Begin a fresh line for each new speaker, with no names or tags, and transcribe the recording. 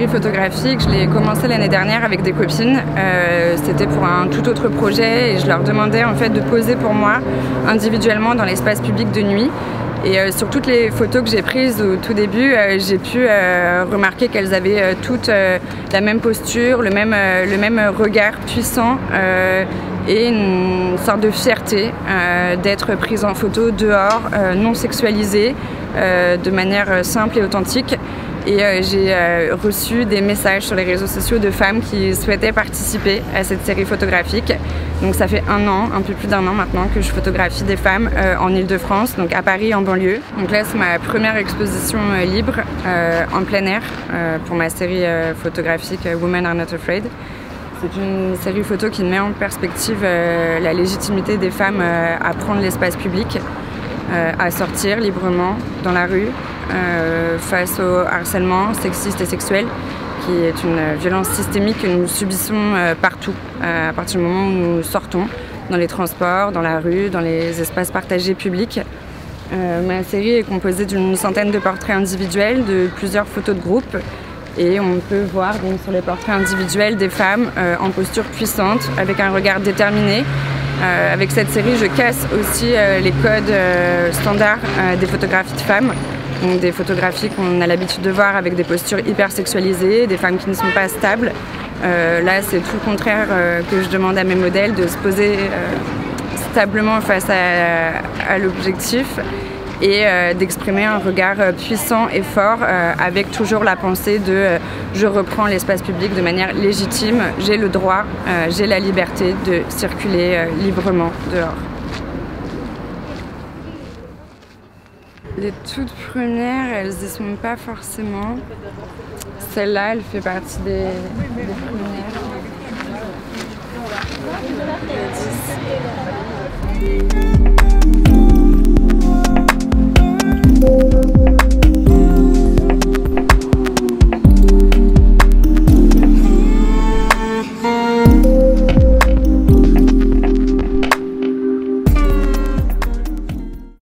série photographique, je l'ai commencée l'année dernière avec des copines. C'était pour un tout autre projet et je leur demandais en fait de poser pour moi individuellement dans l'espace public de nuit. Et sur toutes les photos que j'ai prises au tout début, j'ai pu remarquer qu'elles avaient toutes la même posture, le même regard puissant et une sorte de fierté d'être prises en photo dehors, non sexualisées, de manière simple et authentique. Et j'ai reçu des messages sur les réseaux sociaux de femmes qui souhaitaient participer à cette série photographique. Donc ça fait un peu plus d'1 an maintenant que je photographie des femmes en Île-de-France, donc à Paris en banlieue. Donc là c'est ma première exposition libre en plein air pour ma série photographique Women Are Not Afraid. C'est une série photo qui met en perspective la légitimité des femmes à prendre l'espace public, à sortir librement dans la rue, face au harcèlement sexiste et sexuel, qui est une violence systémique que nous subissons partout, à partir du moment où nous sortons, dans les transports, dans la rue, dans les espaces partagés publics. Ma série est composée d'une centaine de portraits individuels, de plusieurs photos de groupe, et on peut voir donc, sur les portraits individuels des femmes en posture puissante, avec un regard déterminé. Avec cette série, je casse aussi les codes standards des photographies de femmes. Donc des photographies qu'on a l'habitude de voir avec des postures hyper sexualisées, des femmes qui ne sont pas stables. Là, c'est tout le contraire que je demande à mes modèles, de se poser stablement face à l'objectif et d'exprimer un regard puissant et fort avec toujours la pensée de je reprends l'espace public de manière légitime, j'ai le droit, j'ai la liberté de circuler librement dehors. Les toutes premières, elles y sont pas forcément. Celle-là, elle fait partie des premières.